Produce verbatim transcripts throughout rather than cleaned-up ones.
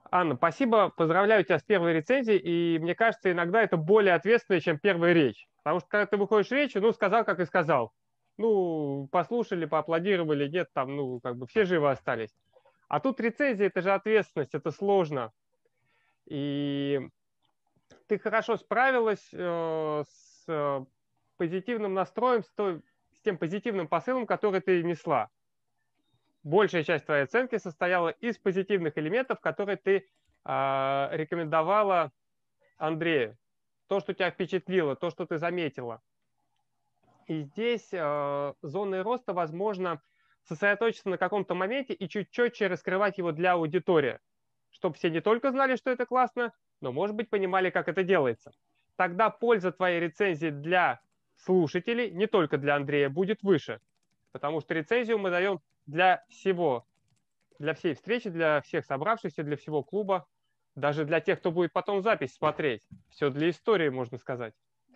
Анна, спасибо, поздравляю тебя с первой рецензией, и мне кажется, иногда это более ответственно, чем первая речь. Потому что когда ты выходишь в речь, ну, сказал, как и сказал. Ну, послушали, поаплодировали, нет, там, ну, как бы все живы остались. А тут рецензия, это же ответственность, это сложно. И ты хорошо справилась э, с э, позитивным настроем, с, той, с тем позитивным посылом, который ты несла. Большая часть твоей оценки состояла из позитивных элементов, которые ты э, рекомендовала Андрею. То, что тебя впечатлило, то, что ты заметила. И здесь э, зоной роста, возможно, сосредоточиться на каком-то моменте и чуть четче раскрывать его для аудитории, чтобы все не только знали, что это классно, но, может быть, понимали, как это делается. Тогда польза твоей рецензии для слушателей, не только для Андрея, будет выше. Потому что рецензию мы даем для всего, для всей встречи, для всех собравшихся, для всего клуба, даже для тех, кто будет потом запись смотреть. Все для истории, можно сказать.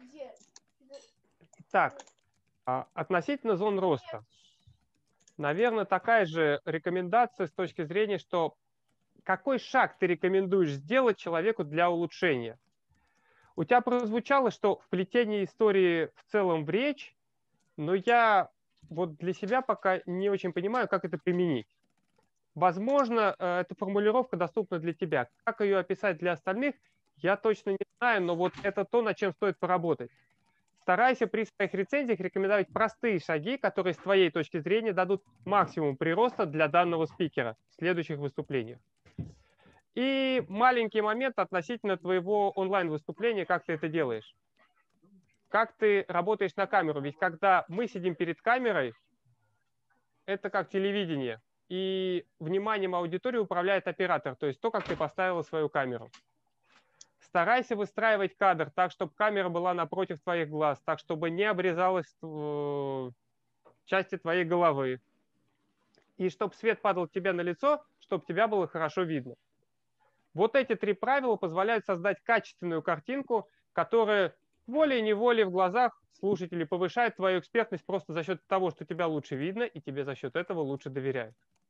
Так, относительно зон роста. Наверное, такая же рекомендация с точки зрения, что какой шаг ты рекомендуешь сделать человеку для улучшения? У тебя прозвучало, что вплетение истории в целом в речь, но я вот для себя пока не очень понимаю, как это применить. Возможно, эта формулировка доступна для тебя. Как ее описать для остальных, я точно не знаю, но вот это то, над чем стоит поработать. Старайся при своих рецензиях рекомендовать простые шаги, которые с твоей точки зрения дадут максимум прироста для данного спикера в следующих выступлениях. И маленький момент относительно твоего онлайн-выступления, как ты это делаешь. Как ты работаешь на камеру. Ведь когда мы сидим перед камерой, это как телевидение. И вниманием аудитории управляет оператор, то есть то, как ты поставила свою камеру. Старайся выстраивать кадр так, чтобы камера была напротив твоих глаз, так, чтобы не обрезалась э, части твоей головы. И чтобы свет падал тебе на лицо, чтобы тебя было хорошо видно. Вот эти три правила позволяют создать качественную картинку, которая волей-неволей в глазах слушателей повышает твою экспертность просто за счет того, что тебя лучше видно, и тебе за счет этого лучше доверяют.